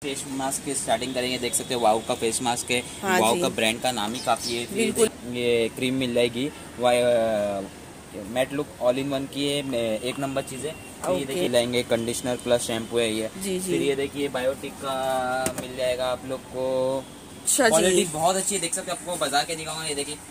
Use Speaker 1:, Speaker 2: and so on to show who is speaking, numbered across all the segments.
Speaker 1: Face mask की starting करेंगे। देख सकते हो वाव का फेस मास्क है।
Speaker 2: हाँ
Speaker 1: वाव का ब्रांड का नाम ही काफी है।
Speaker 2: बिल्कुल।
Speaker 1: ये क्रीम मिल जाएगी matte look all in one की है, एक नंबर चीज है। फिर ये देखिए लेंगे कंडीशनर प्लस शैम्पू है ये। फिर ये देखिए बायोटिक का मिल जाएगा आप लोग को। क्वालिटी बहुत अच्छी है, देख सकते हो। आपको बजा के दिखाऊंगा, ये देखिए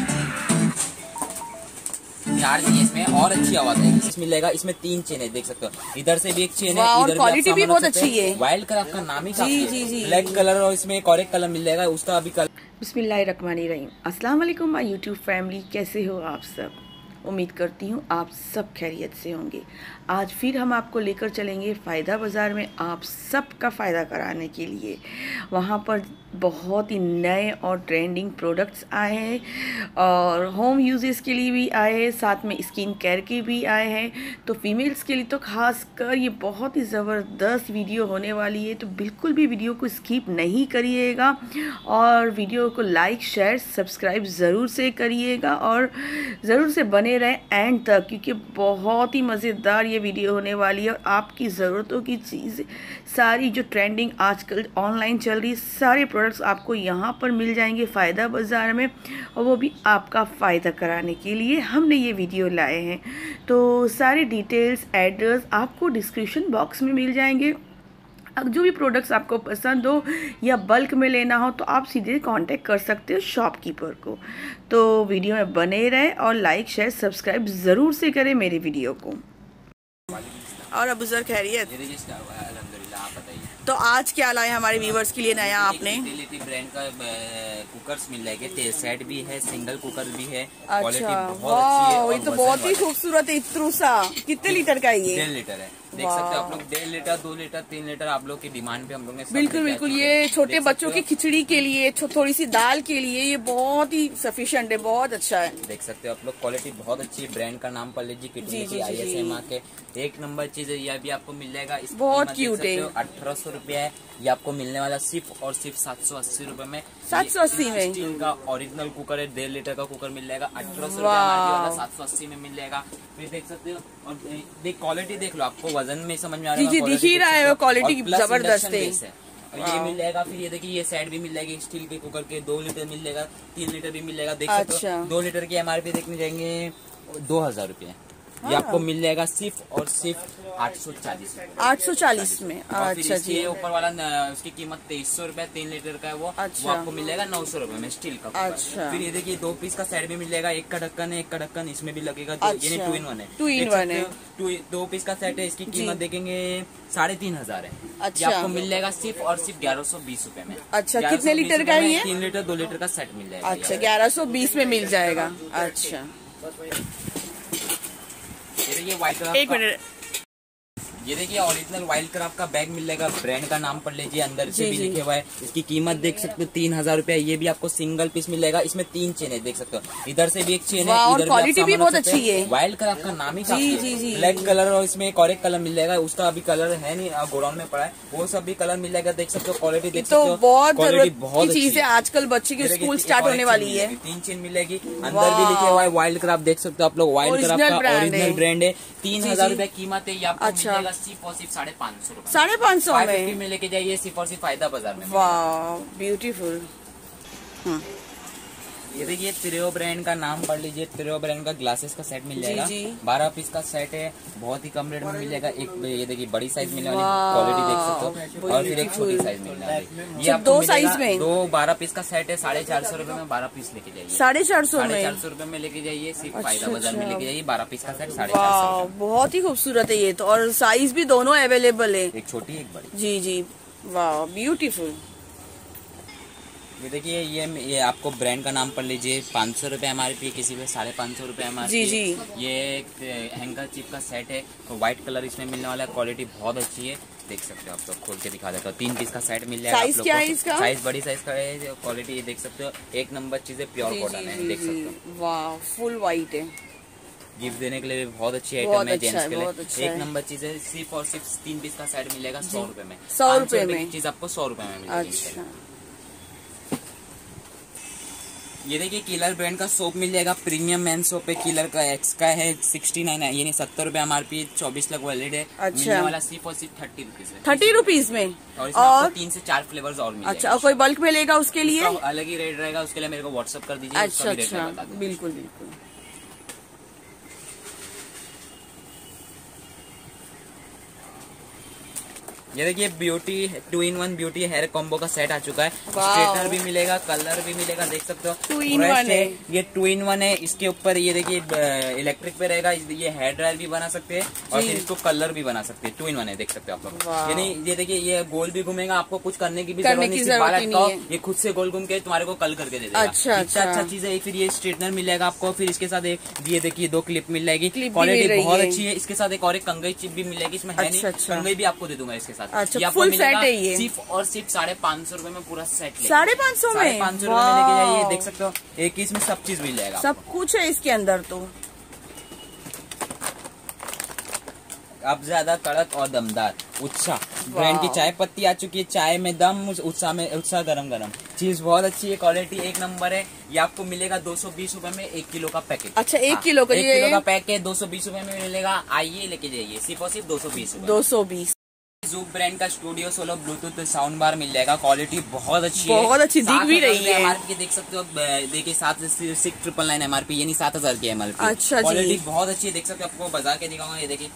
Speaker 1: यार जी इसमें और अच्छी आवाज है। इसमें मिलेगा, इसमें 3 चेन है, देख सकते हो। इधर से भी एक चेन है, इधर
Speaker 2: क्वालिटी भी बहुत अच्छी है।
Speaker 1: वाइल्ड क्राफ्ट का नाम ही काफी है। ब्लैक कलर और इसमें एक और एक कलर मिल जाएगा, उसका अभी कलर।
Speaker 2: बिस्मिल्लाहिर्रहमानिर्रहीम। अस्सलाम वालेकुम माय यूट्यूब फैमिली, कैसे हो आप सब? उम्मीद करती हूँ आप सब खैरियत से होंगे। आज फिर हम आपको लेकर चलेंगे फ़ायदा बाज़ार में, आप सबका फ़ायदा कराने के लिए। वहाँ पर बहुत ही नए और ट्रेंडिंग प्रोडक्ट्स आए हैं और होम यूजेस के लिए भी आए हैं, साथ में स्किन केयर के भी आए हैं। तो फीमेल्स के लिए तो ख़ास कर ये बहुत ही ज़बरदस्त वीडियो होने वाली है, तो बिल्कुल भी वीडियो को स्किप नहीं करिएगा और वीडियो को लाइक शेयर सब्सक्राइब ज़रूर से करिएगा और ज़रूर से बने रहे एंड तक, क्योंकि बहुत ही मज़ेदार ये वीडियो होने वाली है और आपकी ज़रूरतों की चीज़ सारी जो ट्रेंडिंग आजकल ऑनलाइन चल रही है, सारे प्रोडक्ट्स आपको यहाँ पर मिल जाएंगे फ़ायदा बाज़ार में, और वो भी आपका फ़ायदा कराने के लिए हमने ये वीडियो लाए हैं। तो सारे डिटेल्स एड्रेस आपको डिस्क्रिप्शन बॉक्स में मिल जाएंगे। जो भी प्रोडक्ट्स आपको पसंद हो या बल्क में लेना हो तो आप सीधे कांटेक्ट कर सकते हो शॉपकीपर को। तो वीडियो में बने रहे और लाइक शेयर सब्सक्राइब ज़रूर से करें मेरे वीडियो को। और अबू ज़र खैरियत?
Speaker 1: अल्हम्दुलिल्लाह, आप बताइए।
Speaker 2: तो आज क्या लाए हमारे व्यूवर्स के लिए नया आपने?
Speaker 1: ब्रांड का कुकर्स मिल जाएंगे, सेट भी है, सिंगल कुकर भी है।
Speaker 2: अच्छा, वाह, ये तो बहुत ही खूबसूरत है। इत्रूसा कितने लीटर का है ये?
Speaker 1: 1.5 लीटर है, देख सकते हो आप लोग। 1.5 लीटर, 2 लीटर, 3 लीटर आप लोग की डिमांड पे हम लोग ने
Speaker 2: बिल्कुल बिल्कुल। ये छोटे बच्चों की खिचड़ी के लिए, थोड़ी सी दाल के लिए ये बहुत ही सफिशिएंट है, बहुत अच्छा है।
Speaker 1: देख सकते हो आप लोग, क्वालिटी बहुत अच्छी है। ब्रांड का नाम पढ़ लीजिए, किटली की ISMA के एक नंबर चीज है। ये भी आपको मिल जाएगा,
Speaker 2: बहुत क्यूट है।
Speaker 1: 1800 रुपया है ये आपको मिलने वाला, सिर्फ और सिर्फ 780 रुपए में।
Speaker 2: 780 में
Speaker 1: स्टील का ओरिजिनल कुकर है, 1.5 लीटर का कुकर मिल जाएगा। 1800 रुपया 780 में मिल जाएगा। फिर देख सकते हो, और देख क्वालिटी देख लो, आपको वजन में समझ में आ रहा है।
Speaker 2: जी दिख ही रहा है, क्वालिटी जबरदस्त है।
Speaker 1: ये मिल जाएगा। फिर ये देखिए, ये सेट भी मिल जाएगी स्टील के कुकर के। 2 लीटर मिल जाएगा, 3 लीटर भी मिल जाएगा। देख सकते हो 2 लीटर की MRP देखने जाएंगे 2000 रुपये। ये आपको मिल जाएगा सिर्फ और सिर्फ 840 में।
Speaker 2: अच्छा जी।
Speaker 1: ऊपर वाला उसकी कीमत 2300 रुपए, 3 लीटर का है वो।
Speaker 2: अच्छा।
Speaker 1: वो आपको मिल जाएगा 900 रुपए में, स्टील का।
Speaker 2: अच्छा।
Speaker 1: फिर ये देखिए 2 पीस का सेट भी मिल जाएगा। एक का ढक्कन है, एक का ढक्कन इसमें भी लगेगा।
Speaker 2: अच्छा।
Speaker 1: 2 in 1 है।
Speaker 2: 2 in 1 है।
Speaker 1: 2 पीस का सेट है, इसकी कीमत देखेंगे 3500 है।
Speaker 2: अच्छा।
Speaker 1: ये आपको मिल जाएगा सिर्फ और सिर्फ 1120 रुपए में।
Speaker 2: एक कितने लीटर का है ये?
Speaker 1: 3 लीटर 2 लीटर का सेट मिल जाएगा।
Speaker 2: अच्छा, 1120 में मिल जाएगा। अच्छा,
Speaker 1: ये वाइट,
Speaker 2: एक मिनट।
Speaker 1: ये देखिए ओरिजिनल वाइल्ड क्राफ्ट का बैग मिल जाएगा। ब्रांड का नाम पढ़ लीजिए, अंदर से भी लिखे हुआ है। इसकी कीमत देख सकते हो 3000 रुपया। ये भी आपको सिंगल पीस मिल जाएगा। इसमें 3 चेन है, देख सकते हो। इधर से भी एक चेन है, इधर
Speaker 2: क्वालिटी भी बहुत अच्छी है।
Speaker 1: वाइल्ड क्राफ्ट का नाम ही काफी है। ब्लैक कलर और इसमें एक और एक कलर मिल जाएगा, उसका अभी कलर है नहीं, गोडाउन में पड़ा है, वो सब भी कलर मिल जाएगा। देख सकते हो क्वालिटी, देख सकते हो।
Speaker 2: बहुत चीज है, आजकल बच्चे की स्कूल स्टार्ट होने वाली है।
Speaker 1: 3 चेन मिलेगी। अंदर भी लिखे हुआ है वाइल्ड क्राफ्ट, देख सकते हो आप लोग। वाइल्ड क्राफ्ट का ओरिजिनल ब्रांड है। 3000 रुपया कीमत है। ये आपको मिल जाएगा सिर्फ और सिर्फ 550 रुपए।
Speaker 2: 550
Speaker 1: में लेके जाइए, सिर्फ और सिर्फ फायदा बाजार में।
Speaker 2: वाह, ब्यूटीफुल।
Speaker 1: ये देखिए त्रियो ब्रांड का नाम पढ़ लीजिए। त्रियो ब्रांड का ग्लासेस का सेट मिल जाएगा। 12 पीस का सेट है, बहुत ही कम रेट में मिल जाएगा। एक ये देखिए बड़ी साइज मिलने वाली, क्वालिटी देख सकते हो। और फिर एक छोटी साइज मिलने वाली। ये आपको
Speaker 2: 2 साइज में
Speaker 1: 2 12 पीस का सेट है। 450 रुपए में 12 पीस लेके जाइए।
Speaker 2: 450
Speaker 1: रुपए में लेके जाइए, सिर्फ फायदा बाजार में लेके जाइए। 12 पीस का सेट 450।
Speaker 2: बहुत ही खूबसूरत है ये तो, और साइज भी दोनों अवेलेबल है,
Speaker 1: एक छोटी एक बड़ी।
Speaker 2: जी, वाह, ब्यूटीफुल।
Speaker 1: ये देखिए, ये आपको ब्रांड का नाम पढ़ लीजिए। 500 रुपए MRP, किसी पे 550 रुपए MRP।
Speaker 2: जी।
Speaker 1: ये एक हैंगर चिप का सेट है, व्हाइट कलर इसमें मिलने वाला है। क्वालिटी बहुत अच्छी है, देख सकते हो आप लोग। खोल के दिखा देता हूँ। 3 पीस का सेट मिल जाएगा।
Speaker 2: साइज क्या है इसका?
Speaker 1: साइज बड़ी साइज का है। क्वालिटी ये देख सकते हो, एक नंबर चीज है, प्योर कॉटन है, देख सकते हो।
Speaker 2: वाह, फुल व्हाइट है।
Speaker 1: गिफ्ट देने के लिए बहुत अच्छी आइटम है जेंट्स के लिए।
Speaker 2: अच्छा,
Speaker 1: एक नंबर चीज है। सिर्फ और सिर्फ 3 पीस का सेट मिलेगा 100 रुपए में।
Speaker 2: 100 रुपए में
Speaker 1: चीज आपको 100 रुपए में मिलेगी।
Speaker 2: अच्छा,
Speaker 1: ये देखिए किलर ब्रांड का सोप मिल जाएगा, प्रीमियम मैन सोप है, किलर का एक्स का है, 69 है, यानी 70 रुपए MRP, 24 लाख वैलिड है।
Speaker 2: अच्छा।
Speaker 1: मिलने वाला सिर्फ और सिर्फ 30 रुपीज है।
Speaker 2: 30 रुपीज में,
Speaker 1: और 3 से 4 फ्लेवर्स और मिल जाएगा।
Speaker 2: अच्छा, और कोई बल्क में लेगा उसके लिए
Speaker 1: अलग ही रेट रहेगा, उसके लिए मेरे को व्हाट्सअप कर दीजिए।
Speaker 2: अच्छा अच्छा, बिल्कुल बिल्कुल।
Speaker 1: ये देखिए beauty 2-in-1 beauty hair combo का सेट आ चुका है। स्ट्रेटनर भी मिलेगा, कलर भी मिलेगा, देख सकते हो
Speaker 2: 2-in-1 है।
Speaker 1: ये 2-in-1 है। इसके ऊपर ये देखिए इलेक्ट्रिक पे रहेगा, ये हेयर ड्रायर भी बना सकते हैं और फिर इसको कलर भी बना सकते हैं। 2-in-1 है, देख सकते हो आप लोग। यानी ये देखिए ये गोल भी घूमेगा, आपको कुछ करने की भी जरूरत नहीं, ये खुद से गोल घूम के तुम्हारे को कल करके दे देगा। अच्छा चीज है। फिर ये स्ट्रेटनर मिल जाएगा आपको, फिर इसके साथ ये देखिए 2 क्लिप मिल जाएगी, क्वालिटी बहुत अच्छी है। इसके साथ एक और कंघी चिप भी मिल जाएगी, इसमें है नहीं, कंघी भी आपको दे दूंगा इसके साथ।
Speaker 2: अच्छा, फुल सेट है ये,
Speaker 1: सिर्फ और सिर्फ 550 रुपए में पूरा सेट।
Speaker 2: 550 में
Speaker 1: 550 रुपए में लेके जाइए, देख सकते हो एक ही इसमें सब चीज मिल जाएगा,
Speaker 2: सब कुछ है इसके अंदर। तो
Speaker 1: अब ज्यादा कड़क और दमदार उत्साह ब्रांड की चाय पत्ती आ चुकी है। चाय में दम, उत्साह में उत्साह, गरम गरम चीज बहुत अच्छी है, क्वालिटी एक नंबर है। ये आपको मिलेगा 220 रुपए में 1 किलो का पैकेट।
Speaker 2: अच्छा, 1 किलो का,
Speaker 1: 1 किलो का पैकेट 220 रुपए में मिलेगा। आइए लेके जाइए, सिर्फ और सिर्फ 220 रुपए।
Speaker 2: 220।
Speaker 1: ज़ूम ब्रांड का studio solo Bluetooth sound bar मिल जाएगा, क्वालिटी बहुत अच्छी
Speaker 2: है, बहुत अच्छी दिख भी रही है।
Speaker 1: MRP देख सकते हो, देखिए 6,999 MRP, यानी 7,000 की MRP।
Speaker 2: अच्छा,
Speaker 1: क्वालिटी बहुत अच्छी है, देख सकते हो। आपको बजा के दिखाऊंगा, ये देखिए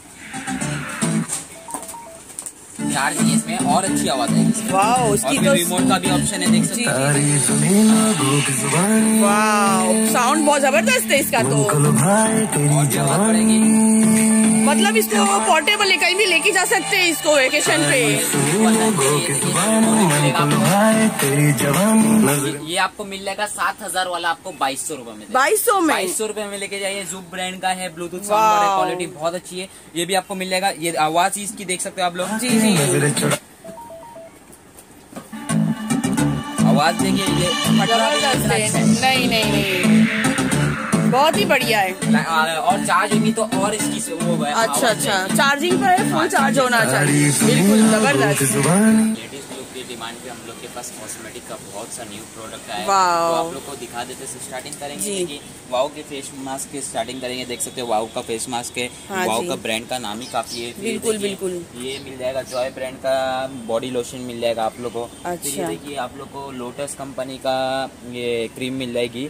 Speaker 1: यार इसमें और अच्छी आवाज है।
Speaker 2: वाओ, उसकी तो
Speaker 1: रिमोट का भी ऑप्शन है, देख सकते हो।
Speaker 2: वाओ, साउंड बहुत जबरदस्त है इसका। तो मतलब इसको पोर्टेबल कहीं भी लेके जा सकते हैं इसको वेकेशन पे।
Speaker 1: ये आपको मिल जाएगा 7,000 वाला, आपको 2200 रुपए में।
Speaker 2: 2200
Speaker 1: रुपए में लेके जाइए। ज़ूम ब्रांड का है, ब्लूटूथ साउंड है, क्वालिटी बहुत अच्छी है। ये भी आपको मिल जाएगा। ये आवाज इसकी देख सकते हो आप लोग।
Speaker 2: जी जी,
Speaker 1: आवाज देखिए, ये
Speaker 2: नहीं नहीं नहीं, बहुत ही बढ़िया है।
Speaker 1: और चार्ज होगी तो और इसकी वो है।
Speaker 2: अच्छा अच्छा, चार्जिंग पर है, फुल चार्ज होना चाहिए, बिल्कुल जबरदस्त।
Speaker 1: डिमांड पे हम लोग के पास कॉस्मेटिक का बहुत सा न्यू प्रोडक्ट आया है,
Speaker 2: तो
Speaker 1: आप लोग को दिखा देते। स्टार्टिंग करेंगे कि वाओ के फेस मास्क के स्टार्टिंग करेंगे, देख सकते हो वाओ का फेस मास्क है। वाओ का ब्रांड का नाम ही काफी है।
Speaker 2: बिल्कुल बिल्कुल।
Speaker 1: ये मिल जाएगा जॉय ब्रांड का बॉडी लोशन मिल जाएगा आप लोग को।
Speaker 2: अच्छा,
Speaker 1: ये देखिए आप लोग को लोटस कंपनी का ये क्रीम मिल जाएगी,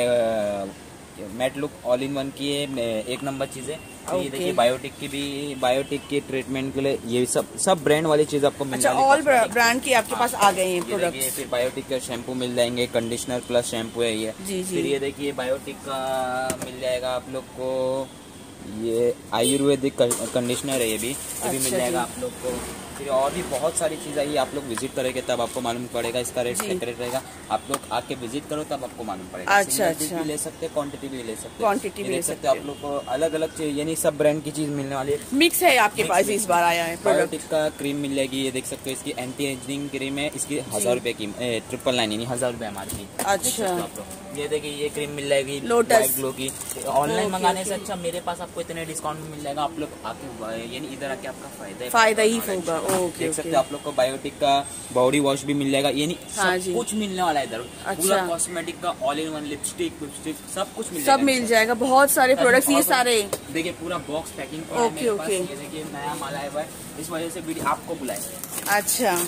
Speaker 1: matte look all in one की है, एक नंबर चीज है। ये देखिए बायोटिक की ट्रीटमेंट के लिए ये सब ब्रांड वाली चीज आपको मिल जाएगी।
Speaker 2: ऑल ब्रांड के आपके पास आ गए हैं प्रोडक्ट।
Speaker 1: फिर बायोटिक का शैम्पू मिल जाएंगे, कंडीशनर प्लस शैम्पू है ये। फिर ये देखिए बायोटिक का मिल जाएगा आप लोग को, ये आयुर्वेदिक कंडीशनर है, ये भी मिल जाएगा आप लोग को। फिर और भी बहुत सारी चीज़ आई, आप लोग विजिट करेंगे तब आपको मालूम पड़ेगा इसका रेट सेपरेट रहेगा। आप लोग आके विजिट करो तब आपको मालूम पड़ेगा।
Speaker 2: अच्छा अच्छा,
Speaker 1: भी ले सकते हैं, क्वांटिटी भी ले सकते हैं,
Speaker 2: क्वांटिटी भी ले सकते हैं।
Speaker 1: आप लोग को अलग अलग चीज, यानी सब ब्रांड की चीज मिलने वाली है।
Speaker 2: मिक्स है आपके पास, इस बार आया है
Speaker 1: बायोटिक का क्रीम मिल जाएगी, ये देख सकते हो। इसकी एंटी एजिंग क्रीम है, इसकी 1000 रुपए की, 999 यानी 1000 रुपए MRP।
Speaker 2: अच्छा,
Speaker 1: ये देखिए ये क्रीम मिल जाएगी
Speaker 2: लोटस
Speaker 1: ग्लो की। ऑनलाइन मंगाने से अच्छा मेरे पास आपको इतने डिस्काउंट में मिल जाएगा। आप लोग आके यानी इधर आके आपका फायदा ही
Speaker 2: होगा। ओके,
Speaker 1: देख सकते हो। आप लोग को बायोटिक का बॉडी वॉश भी मिल जाएगा, यानी सब कुछ मिलने वाला है इधर। पूरा कॉस्मेटिक का ऑल इन वन, लिपस्टिक सब कुछ मिल जाएगा।
Speaker 2: बहुत सारे प्रोडक्ट्स, ये सारे
Speaker 1: देखिए पूरा बॉक्स पैकिंग।
Speaker 2: ओके ओके,
Speaker 1: ये देखिए नया माल आया हुआ है, इस वजह से वीडियो आपको बुलाए।
Speaker 2: अच्छा,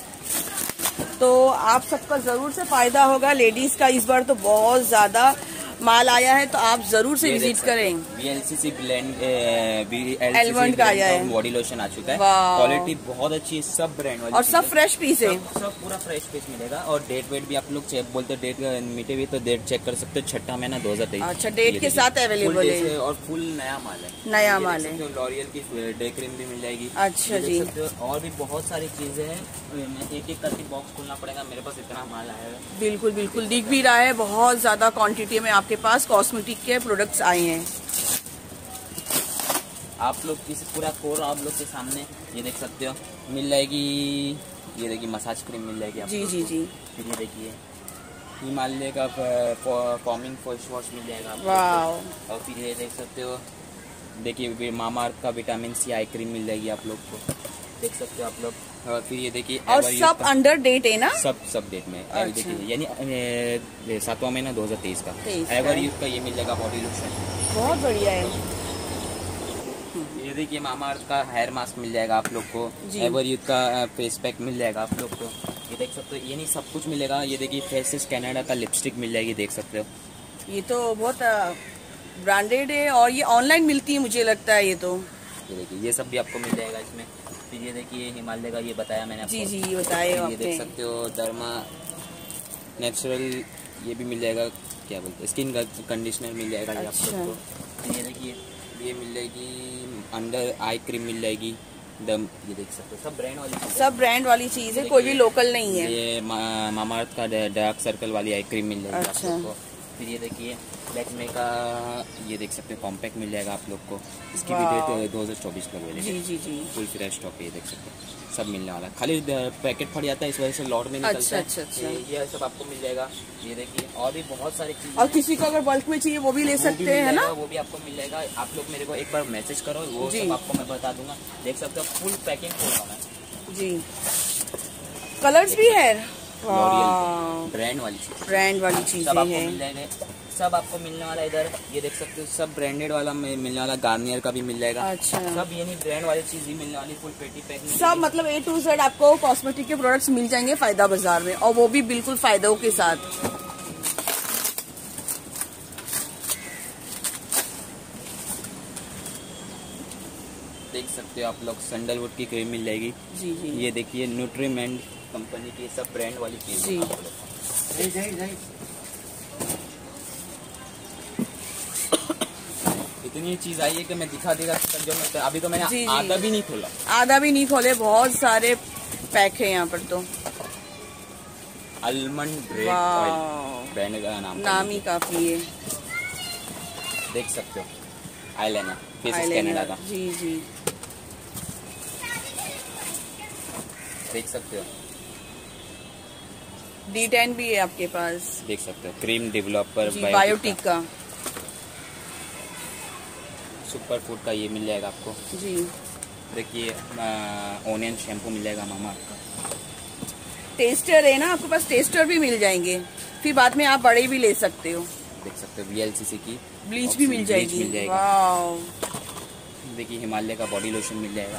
Speaker 2: तो आप सबका जरूर से फायदा होगा। लेडीज का इस बार तो बहुत ज्यादा माल आया है, तो आप जरूर से विजिट करें।
Speaker 1: VLCC ब्लेंड
Speaker 2: L1 का आया है,
Speaker 1: बॉडी लोशन आ चुका है, क्वालिटी बहुत अच्छी है, सब ब्रांड वाली
Speaker 2: और सब फ्रेश पीस है,
Speaker 1: सब पूरा फ्रेश पीस मिलेगा। और डेट वेट भी आप लोग चेक बोलते डेट मीठे हुए तो डेट चेक कर सकते हो। 6 महीना 2023।
Speaker 2: अच्छा, डेट के साथ अवेलेबल है
Speaker 1: और फुल नया माल है,
Speaker 2: नया माल है।
Speaker 1: लॉरियल की डे क्रीम भी मिल जाएगी।
Speaker 2: अच्छा जी,
Speaker 1: और भी बहुत सारी चीजें हैं, एक एक करके बॉक्स खोलना पड़ेगा, मेरे पास इतना माल आया है।
Speaker 2: बिल्कुल बिल्कुल, दिख भी रहा है, बहुत ज्यादा क्वांटिटी में आपके पास कॉस्मेटिक के प्रोडक्ट्स आए हैं।
Speaker 1: आप लोग इस पूरा कोर आप लोग के सामने ये देख सकते हो मिल जाएगी। ये देखिए मसाज क्रीम मिल जाएगी आपको।
Speaker 2: जी जी जी।
Speaker 1: फिर ये देखिए हिमालय का फॉर्मिंग फेस वॉश मिल जाएगा आपको।
Speaker 2: वाओ।
Speaker 1: और फिर ये देख सकते हो, देखिए मामा अर्थ का विटामिन C आई क्रीम मिल जाएगी आप लोग को। देख सकते हो आप लोग। और फिर ये देखिए,
Speaker 2: और सब अंडर डेट है ना?
Speaker 1: सब डेट में।
Speaker 2: अच्छा।
Speaker 1: यानी 7वां महीना 2023 का एवर यूथ का ये मिल जाएगा बॉडी लोशन।
Speaker 2: बहुत बढ़िया है।
Speaker 1: ये देखिए मामाअर्थ का हेयर मास्क मिल जाएगा आप लोग को। एवर यूथ का फेस पैक मिल जाएगा आप लोग को। ये देख सकते हो, ये नहीं सब कुछ मिलेगा। ये देखिए फेसेस कनाडा का लिपस्टिक मिल जाएगी, देख सकते हो।
Speaker 2: ये तो बहुत ब्रांडेड है और ये ऑनलाइन मिलती है मुझे लगता है। ये तो
Speaker 1: ये देखिए ये सब भी आपको मिल जाएगा इसमें। फिर ये देखिए हिमालय का, ये बताया मैंने आपको।
Speaker 2: जी ये बताए आपने।
Speaker 1: ये देख सकते हो डर्मा नेचुरल, ये भी मिल जाएगा। क्या बोलते हैं, स्किन कंडीशनर मिल जाएगा ये आप लोग को। ये देखिए ये मिल जाएगी अंडर आई क्रीम मिल जाएगी दम। ये देख सकते हो सब ब्रांड वाली चीज़
Speaker 2: है, कोई भी लोकल नहीं है।
Speaker 1: ये मामाअर्थ का डार्क सर्कल वाली आई क्रीम मिल जाएगी
Speaker 2: अच्छा।
Speaker 1: आप लोग को। फिर ये देखिए लैक्मे का, ये देख सकते हो कॉम्पैक्ट मिल जाएगा आप लोग को। इसकी भी डेट 2024 तक मिलेगी। जी फुल फ्रेश स्टॉक है, ये देख सकते हो सब मिलने वाला है। खाली पैकेट फट जाता है इस वजह से लॉट में निकलता है। अच्छा। ये सब आपको मिल जाएगा। ये देखिए और भी बहुत सारी चीज़।
Speaker 2: और किसी को अगर बल्क में चाहिए वो भी ले सकते हैं ना?
Speaker 1: वो भी आपको मिल जाएगा। आप लोग मेरे को एक बार मैसेज करो, वो सब आपको मैं बता दूंगा। देख सकते हो फुल पैकिंग खोल रहा हूँ जी।
Speaker 2: कलर्स भी है,
Speaker 1: ब्रांड वाली चीज़ें
Speaker 2: सब
Speaker 1: आपको मिल जाएंगे। सब आपको मिलने वाला इधर, ये देख सकते हो सब ब्रांडेड वाला मिलने वाला। गार्नियर का भी मिल जाएगा। अच्छा। सब ये नहीं ब्रांड वाली चीज ही मिलने वाली, फुल पेटी पैक
Speaker 2: सब, मतलब A to Z आपको कॉस्मेटिक के प्रोडक्ट्स मिल जाएंगे फायदा बाजार में, और वो भी बिल्कुल फायदों के साथ।
Speaker 1: देख सकते हो आप लोग सैंडलवुड की क्रीम मिल जाएगी। जी। ये देखिए न्यूट्रीमेंट कंपनी की सब ब्रांड वाली चीज। इतनी चीज आई है कि मैं दिखा देगा जो मैं अभी तो मैंने आधा भी नहीं खोले। बहुत सारे पैक है यहाँ पर। तो आलमंड ब्रांड का नाम ही काफी है। देख सकते हो आईलाइनर फेसेस कनाडा का। जी देख सकते हो।
Speaker 2: D10 भी है आपके पास,
Speaker 1: देख सकते हो। क्रीम डेवलपर
Speaker 2: बायोटिक का,
Speaker 1: सुपर फूड का ये मिल जाएगा आपको जी। देखिए ओनियन शैम्पू मिल जाएगा मामाअर्थ का।
Speaker 2: टेस्टर है ना आपके पास? टेस्टर भी मिल जाएंगे, फिर बाद में आप बड़े भी ले सकते हो।
Speaker 1: देख सकते हो VLCC की
Speaker 2: ब्लीच भी मिल जाएगी। वाओ।
Speaker 1: देखिए हिमालय का बॉडी लोशन मिल जाएगा।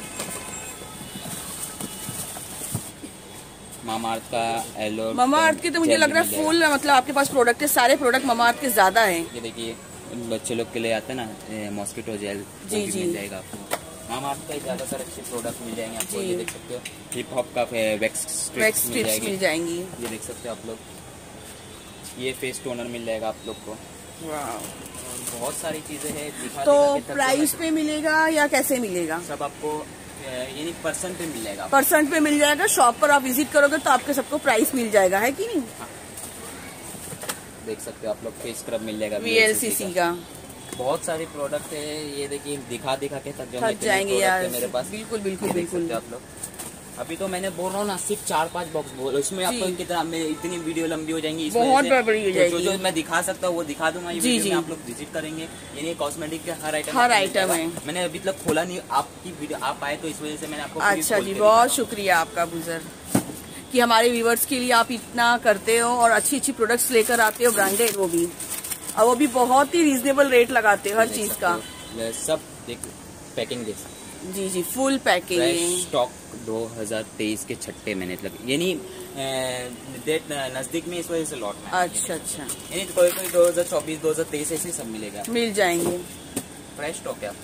Speaker 1: मामाअर्थ का एलो।
Speaker 2: मामाअर्थ की तो मुझे लग रहा है फुल, मतलब आपके पास प्रोडक्ट है, सारे प्रोडक्ट मामाअर्थ के ज्यादा हैं।
Speaker 1: ये देखिए बच्चे लोग के लिए आता है ना मॉस्किटो जेल, जी मिल जाएगा आपको। मामाअर्थ का ज्यादातर अच्छे प्रोडक्ट मिल जाएंगे आपको। ये देख सकते हो हिप हॉप का वैक्स स्ट्रिप्स मिल जाएंगी। ये देख सकते हो आप लोग। ये फेस टोनर मिल जाएगा आप लोग को। बहुत सारी चीजें हैं।
Speaker 2: तो प्राइस पे मिलेगा या कैसे मिलेगा?
Speaker 1: सब आपको यानी परसेंट पे मिल जाएगा।
Speaker 2: परसेंट पे मिल जाएगा। शॉप पर आप विजिट करोगे तो आपके सबको प्राइस मिल जाएगा, है कि नहीं?
Speaker 1: हाँ। देख सकते हो आप लोग फेस स्क्रब मिल जाएगा
Speaker 2: VLCC का।
Speaker 1: बहुत सारे प्रोडक्ट है। ये देखिए दिखा के थक
Speaker 2: जाएंगे यार
Speaker 1: मेरे पास।
Speaker 2: बिल्कुल
Speaker 1: आप लोग। अभी तो मैंने बोल रहा हूँ ना, सिर्फ 4-5 बॉक्स बोलो, इसमें आपको कितना इतनी वीडियो लंबी हो जाएंगी।
Speaker 2: बहुत बड़ी हो जाएगी।
Speaker 1: जो मैं दिखा सकता हूँ वो दिखा दूंगा। ये वीडियो में आप लोग विजिट करेंगे। यानी कॉस्मेटिक के हर आइटम है। मैंने अभी तक खोला नहीं, आपकी वीडियो आप आए तो इस वजह से मैंने आपको।
Speaker 2: अच्छा जी, बहुत शुक्रिया आपका गुजर कि हमारे व्यूवर्स के लिए आप इतना करते हो और अच्छी प्रोडक्ट्स लेकर आते हो, ब्रांडेड वो भी, और वो भी बहुत ही रीजनेबल रेट लगाते हो हर चीज का।
Speaker 1: सब देख पैकिंग देख सकते।
Speaker 2: जी फुल पैकिंग
Speaker 1: स्टॉक 2023 के 6 महीने तक, यानी डेट नजदीक में, इस वजह से लॉट में।
Speaker 2: अच्छा।
Speaker 1: यानी कोई 2024 2023 ऐसे सब मिलेगा,
Speaker 2: मिल जाएंगे।
Speaker 1: फ्रेश स्टॉक है।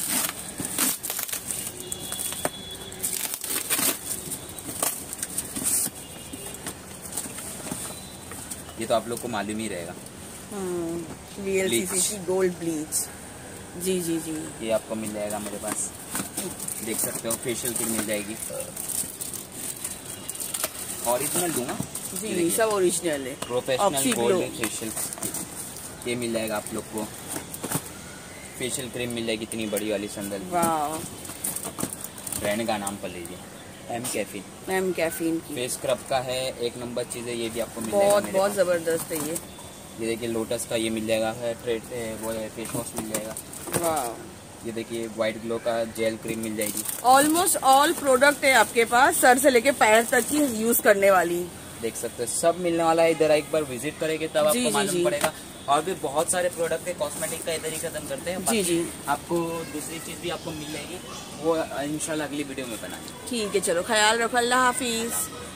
Speaker 1: ये तो आप लोग को मालूम ही रहेगा।
Speaker 2: VLCC की गोल्ड ब्लीच। जी
Speaker 1: ये आपको मिल जाएगा मेरे पास। देख सकते हो फेशियल किट मिल जाएगी। ओरिजिनल दूंगा
Speaker 2: जी, सब ओरिजिनल है।
Speaker 1: प्रोफेशनल गोल्ड फेशियल ये मिल जाएगा आप लोग को। फेशियल क्रीम मिल जाएगी इतनी बड़ी वाली संदल। ब्रांड का नाम पर लीजिए, एम कैफीन की। फेस स्क्रब का है, 1 नंबर चीज है। ये भी आपको मिल जाएगा।
Speaker 2: बहुत जबरदस्त है ये
Speaker 1: देखिए लोटस का ये मिल जाएगा है। ट्रेड वो फेस वॉश मिल जाएगा। ये देखिए व्हाइट ग्लो का जेल क्रीम मिल जाएगी।
Speaker 2: ऑलमोस्ट ऑल प्रोडक्ट है आपके पास, सर से लेके पैर तक की यूज करने वाली,
Speaker 1: देख सकते हैं सब मिलने वाला है। इधर एक बार विजिट करेंगे तब आपको मालूम पड़ेगा। और भी बहुत सारे प्रोडक्ट है कॉस्मेटिक का, इधर ही खत्म करते हैं। जी आपको दूसरी चीज भी आपको मिल जाएगी, वो इंशाल्लाह अगली वीडियो में बनाएंगे।
Speaker 2: ठीक है, चलो ख्याल रखो, अल्लाह हाफिज।